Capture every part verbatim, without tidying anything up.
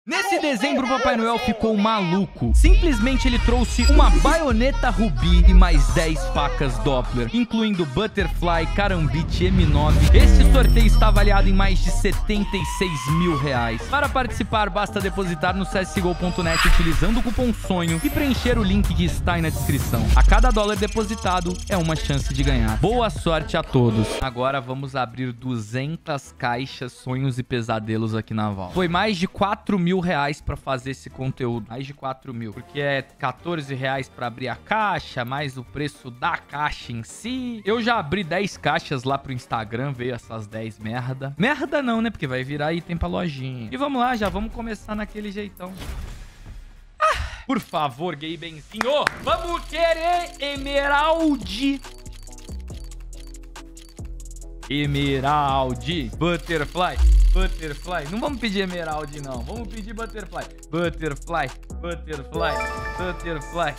Nesse dezembro, o Papai Noel ficou maluco. Simplesmente ele trouxe uma baioneta Rubi e mais dez facas Doppler, incluindo Butterfly, Karambit, M nove. Este sorteio está avaliado em mais de setenta e seis mil reais. Para participar, basta depositar no C S G O ponto net utilizando o cupom SONHO e preencher o link que está aí na descrição. A cada dólar depositado é uma chance de ganhar. Boa sorte a todos. Agora vamos abrir duzentas caixas Sonhos e Pesadelos aqui na Valve. Foi mais de quatro mil reais pra fazer esse conteúdo. Mais de quatro mil. Porque é quatorze reais pra abrir a caixa, mais o preço da caixa em si. Eu já abri dez caixas lá pro Instagram, veio essas dez merda. Merda não, né? Porque vai virar item pra lojinha. E vamos lá, já vamos começar naquele jeitão. Ah, por favor, gay benzinho. Vamos querer Emerald. Emerald. Butterfly. Butterfly. Não vamos pedir Emerald, não. Vamos pedir Butterfly. Butterfly. Butterfly. Butterfly.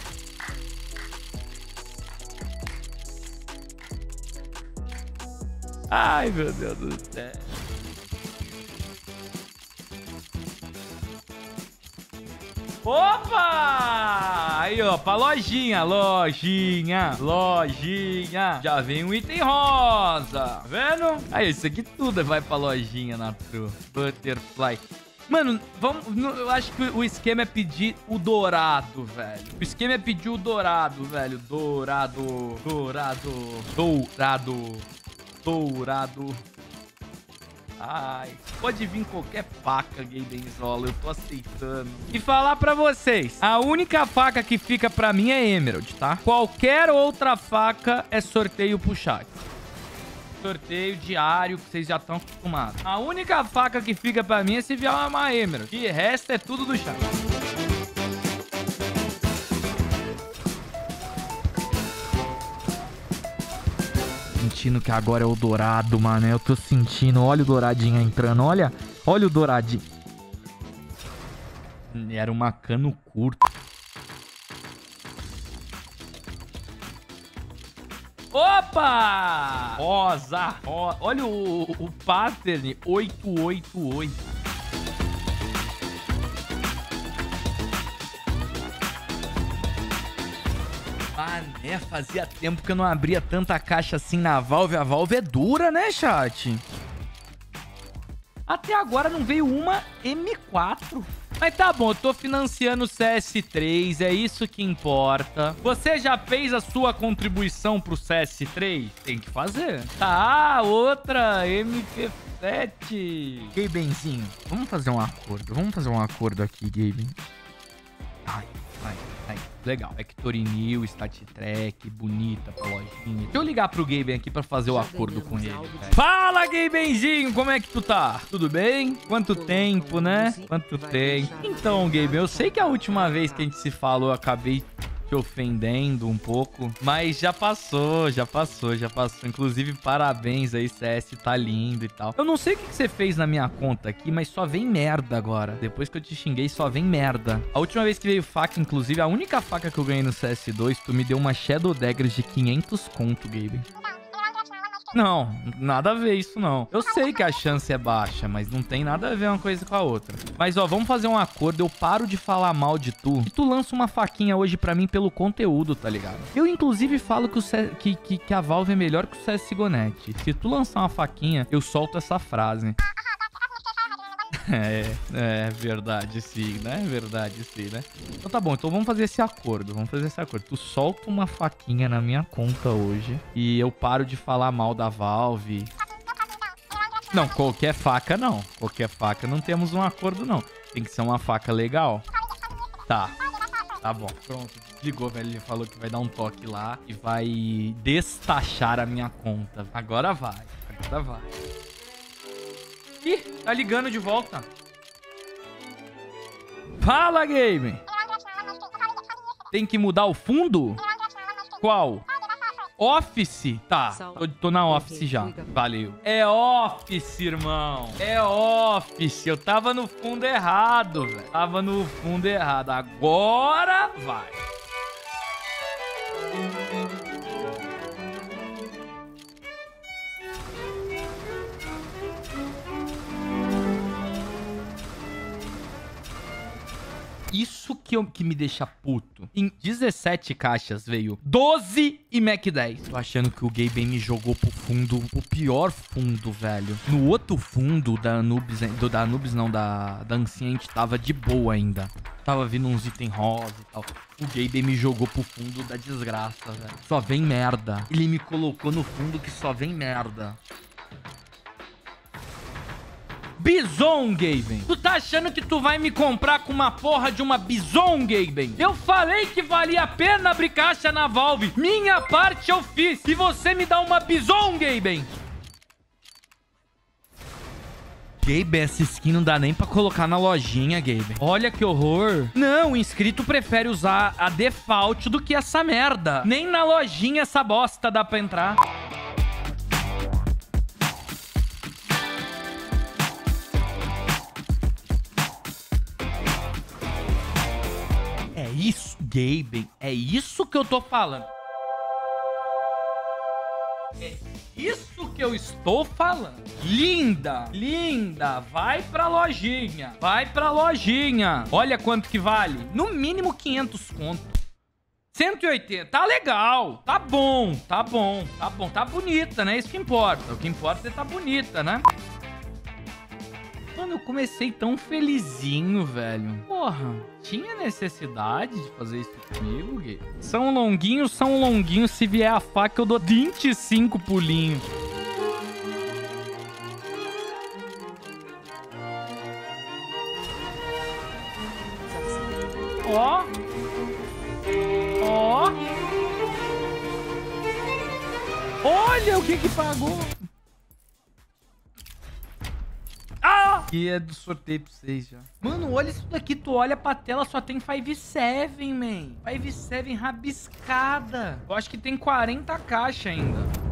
Ai, meu Deus do céu. Opa! Aí, ó, pra lojinha, lojinha, lojinha. Já vem um item rosa, tá vendo? Aí, isso aqui tudo vai pra lojinha na True. Butterfly. Mano, vamos, eu acho que o esquema é pedir o dourado, velho. O esquema é pedir o dourado, velho. Dourado, dourado, dourado, dourado. Ai, pode vir qualquer faca, Gay Benzola, eu tô aceitando. E falar pra vocês, a única faca que fica pra mim é Emerald, tá? Qualquer outra faca é sorteio pro chat. Sorteio diário, que vocês já estão acostumados. A única faca que fica pra mim é se vier uma Emerald. E o resto é tudo do chat. Sentindo que agora é o dourado, mano. Eu tô sentindo. Olha o douradinho entrando. Olha. Olha o douradinho. Era uma cano curto. Opa! Rosa. Rosa. Olha o, o pattern. oito oito oito. Mané, fazia tempo que eu não abria tanta caixa assim na Valve. A Valve é dura, né, chat? Até agora não veio uma M quatro. Mas tá bom, eu tô financiando o C S três, é isso que importa. Você já fez a sua contribuição pro C S três? Tem que fazer. Tá, outra M P sete. Gabenzinho, vamos fazer um acordo. Vamos fazer um acordo aqui, Gaben. Ai, ai, ai. Legal. Hectorinil, StatTrack, bonita pra lojinha. Deixa eu ligar pro Gaben aqui pra fazer o acordo com ele. Fala, Gabenzinho! Como é que tu tá? Tudo bem? Quanto tempo, né? Quanto tempo? Então, Gaben, eu sei que a última vez que a gente se falou eu acabei te ofendendo um pouco, mas já passou, já passou, já passou. Inclusive, parabéns aí, C S tá lindo e tal. Eu não sei o que você fez na minha conta aqui, mas só vem merda agora. Depois que eu te xinguei, só vem merda. A última vez que veio faca, inclusive, a única faca que eu ganhei no C S dois, tu me deu uma Shadow Dagger de quinhentos conto, Gaben. Não, nada a ver isso não. Eu sei que a chance é baixa, mas não tem nada a ver uma coisa com a outra. Mas ó, vamos fazer um acordo. Eu paro de falar mal de tu e tu lança uma faquinha hoje pra mim pelo conteúdo, tá ligado? Eu inclusive falo que, o C... que, que, que a Valve é melhor que o C S G O ponto net. Se tu lançar uma faquinha, eu solto essa frase. É, é verdade sim, né? Verdade sim, né? Então tá bom, então vamos fazer esse acordo. Vamos fazer esse acordo. Tu solta uma faquinha na minha conta hoje e eu paro de falar mal da Valve. Não, qualquer faca não. Qualquer faca não temos um acordo não. Tem que ser uma faca legal. Tá. Tá bom. Pronto. Desligou, velho. Ele falou que vai dar um toque lá e vai destachar a minha conta. Agora vai. Agora vai. Ih, tá ligando de volta. Fala, game. Tem que mudar o fundo? Qual? Office? Tá, tô, tô na Office já. Valeu. É Office, irmão. É Office. Eu tava no fundo errado, velho. Tava no fundo errado. Agora vai. Isso que, eu, que me deixa puto. Em dezessete caixas veio doze e Mac dez. Tô achando que o Gaben me jogou pro fundo, o pior fundo, velho. No outro fundo da Anubis, do, da Anubis não, da, da Ancient, tava de boa ainda. Tava vindo uns itens rosa e tal. O Gaben me jogou pro fundo da desgraça, velho. Só vem merda. Ele me colocou no fundo que só vem merda. Bison, Gaben. Tu tá achando que tu vai me comprar com uma porra de uma Bison, Gaben? Eu falei que valia a pena abrir caixa na Valve. Minha parte eu fiz. E você me dá uma Bison, Gaben? Gaben, essa skin não dá nem pra colocar na lojinha, Gaben. Olha que horror. Não, o inscrito prefere usar a default do que essa merda. Nem na lojinha essa bosta dá pra entrar. É isso, Gaben. É isso que eu tô falando. É isso que eu estou falando. Linda, linda. Vai pra lojinha. Vai pra lojinha. Olha quanto que vale. No mínimo quinhentos conto. cento e oitenta. Tá legal. Tá bom, tá bom, tá bom. Tá bonita, né? Isso que importa. O que importa é tá bonita, né? Mano, eu comecei tão felizinho, velho. Porra, tinha necessidade de fazer isso comigo, Gui? São longuinhos, são longuinhos. Se vier a faca, eu dou vinte e cinco pulinhos. Ó. Ó. Olha o que que pagou. Ah! Que é do sorteio pra vocês já. Mano, olha isso daqui. Tu olha pra tela, só tem cinco sete, man. cinco sete rabiscada. Eu acho que tem quarenta caixas ainda.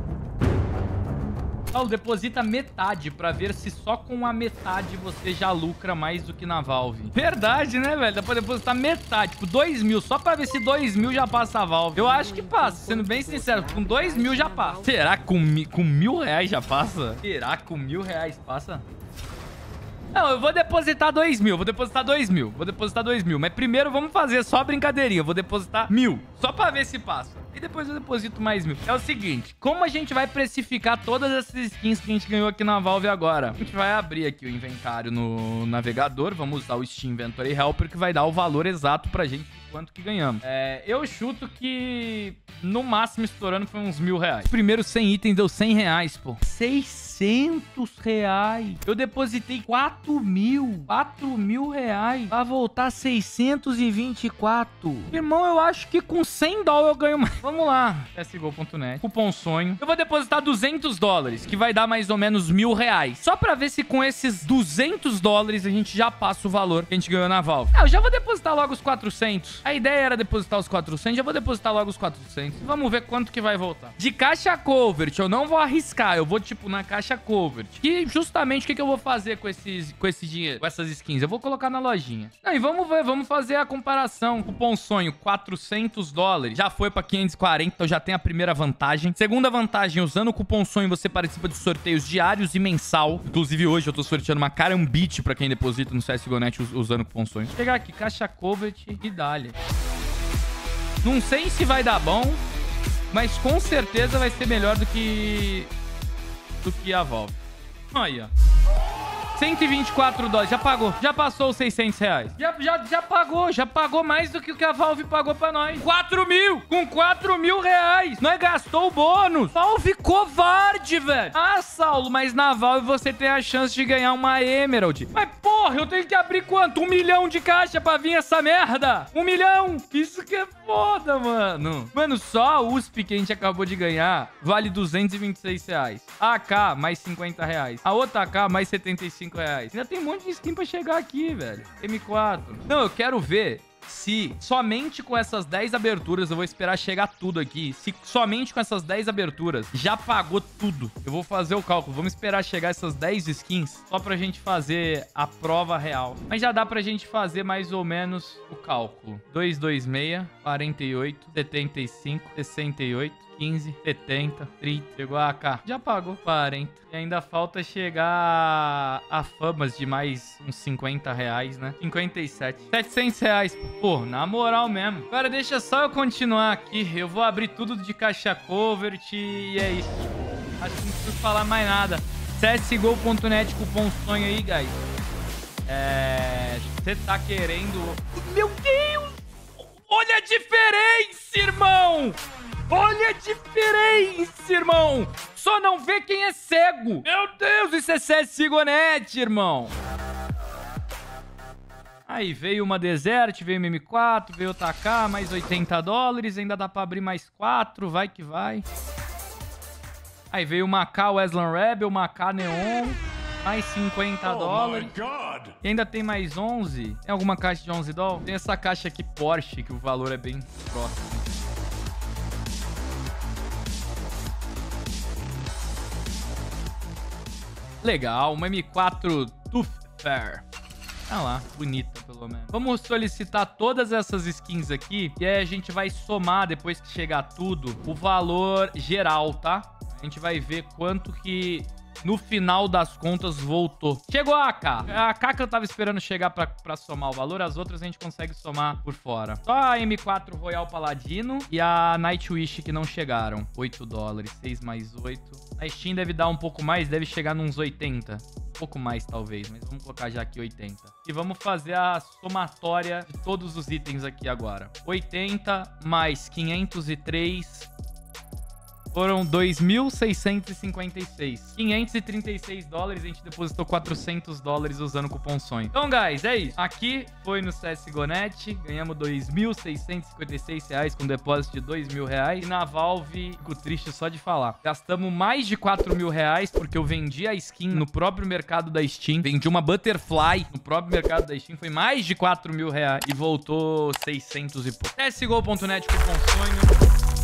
Paulo, deposita metade pra ver se só com a metade você já lucra mais do que na Valve. Verdade, né, velho? Dá pra depositar metade, tipo, dois mil. Só pra ver se dois mil já passa a Valve. Eu acho que passa, sendo bem sincero. Com dois mil já passa. Será que com, mi com mil reais já passa? Será que com mil reais passa? Não, eu vou depositar dois mil, vou depositar dois mil, vou depositar dois mil. Mas primeiro vamos fazer só brincadeirinha, eu vou depositar mil, só pra ver se passa. E depois eu deposito mais mil. É o seguinte, como a gente vai precificar todas essas skins que a gente ganhou aqui na Valve agora? A gente vai abrir aqui o inventário no navegador, vamos usar o Steam Inventory Helper, que vai dar o valor exato pra gente de quanto que ganhamos. É, eu chuto que no máximo estourando foi uns mil reais. Os primeiros cem itens deu cem reais, pô. seiscentos reais. Eu depositei quatro mil. quatro mil reais. Pra voltar seiscentos e vinte e quatro. Irmão, eu acho que com cem dólares eu ganho mais. Vamos lá. C S G O ponto net. Cupom sonho. Eu vou depositar duzentos dólares, que vai dar mais ou menos mil reais. Só pra ver se com esses duzentos dólares a gente já passa o valor que a gente ganhou na Valve. Ah, eu já vou depositar logo os quatrocentos. A ideia era depositar os quatrocentos. Já vou depositar logo os quatrocentos. Vamos ver quanto que vai voltar. De caixa covert, eu não vou arriscar. Eu vou, tipo, na caixa covert. Que justamente o que, que eu vou fazer com esses, com esse dinheiro, com essas skins? Eu vou colocar na lojinha. Não, e vamos ver, vamos fazer a comparação. Cupom sonho, quatrocentos dólares. Já foi pra quinhentos e quarenta, então já tem a primeira vantagem. Segunda vantagem, usando o cupom sonho, você participa de sorteios diários e mensal. Inclusive hoje eu tô sorteando uma Carambit pra quem deposita no C S G O ponto net usando o cupom sonho. Vou pegar aqui, caixa covert e dá-lhe. Não sei se vai dar bom, mas com certeza vai ser melhor do que... do que a Valve. Olha. cento e vinte e quatro dólares. Já pagou. Já passou os seiscentos reais. Já, já, já pagou. Já pagou mais do que o que a Valve pagou pra nós. quatro mil. Com quatro mil reais. Nós gastou o bônus. Valve covarde, velho. Ah, Saulo, mas na Valve você tem a chance de ganhar uma Emerald. Mas, porra, eu tenho que abrir quanto? Um milhão de caixa pra vir essa merda? Um milhão? Isso que é foda, mano. Mano, só a U S P que a gente acabou de ganhar vale duzentos e vinte e seis reais. A AK, mais cinquenta reais. A outra A K, mais setenta e cinco reais. Ainda tem um monte de skin pra chegar aqui, velho. M quatro. Não, eu quero ver se somente com essas dez aberturas, eu vou esperar chegar tudo aqui. Se somente com essas dez aberturas já pagou tudo, eu vou fazer o cálculo. Vamos esperar chegar essas dez skins só pra gente fazer a prova real. Mas já dá pra gente fazer mais ou menos o cálculo. duzentos e vinte e seis, quarenta e oito, setenta e cinco, sessenta e oito, quinze, setenta, trinta. Chegou a A K. Já pagou quarenta. E ainda falta chegar a famas de mais uns cinquenta reais, né? cinquenta e sete. setecentos reais. Pô, na moral mesmo. Agora deixa só eu continuar aqui. Eu vou abrir tudo de caixa covert e é isso. Acho que não preciso falar mais nada. C S G O ponto net, cupom sonho aí, guys. É... Você tá querendo... Meu Deus! Olha a diferença, irmão! Olha a diferença, irmão! Só não vê quem é cego. Meu Deus, isso é C S G O ponto net, irmão. Aí veio uma Desert, veio uma M quatro, veio outra A K, mais oitenta dólares. Ainda dá pra abrir mais quatro, vai que vai. Aí veio uma A K Weslan Rebel, uma A K Neon, mais cinquenta dólares. E ainda tem mais onze. Tem alguma caixa de onze dólares? Tem essa caixa aqui Porsche, que o valor é bem próximo. Legal, uma M quatro Tooth Fair. Ah lá, bonita pelo menos. Vamos solicitar todas essas skins aqui e aí a gente vai somar, depois que chegar tudo, o valor geral, tá? A gente vai ver quanto que no final das contas voltou. Chegou a A K. A A K que eu tava esperando chegar pra, pra somar o valor, as outras a gente consegue somar por fora. Só a M quatro Royal Paladino e a Nightwish que não chegaram. oito dólares, seis mais oito. A Steam deve dar um pouco mais, deve chegar nos oitenta. Um pouco mais talvez, mas vamos colocar já aqui oitenta. E vamos fazer a somatória de todos os itens aqui agora. oitenta mais quinhentos e três... Foram dois mil seiscentos e cinquenta e seis. quinhentos e trinta e seis dólares. A gente depositou quatrocentos dólares usando o cupom sonho. Então, guys, é isso. Aqui foi no C S G O ponto net. Ganhamos dois mil seiscentos e cinquenta e seis reais com depósito de dois mil reais. E na Valve, fico triste só de falar. Gastamos mais de quatro mil reais porque eu vendi a skin no próprio mercado da Steam. Vendi uma Butterfly no próprio mercado da Steam. Foi mais de quatro mil reais. E voltou seiscentos e pouco. C S G O ponto net, cupom sonho.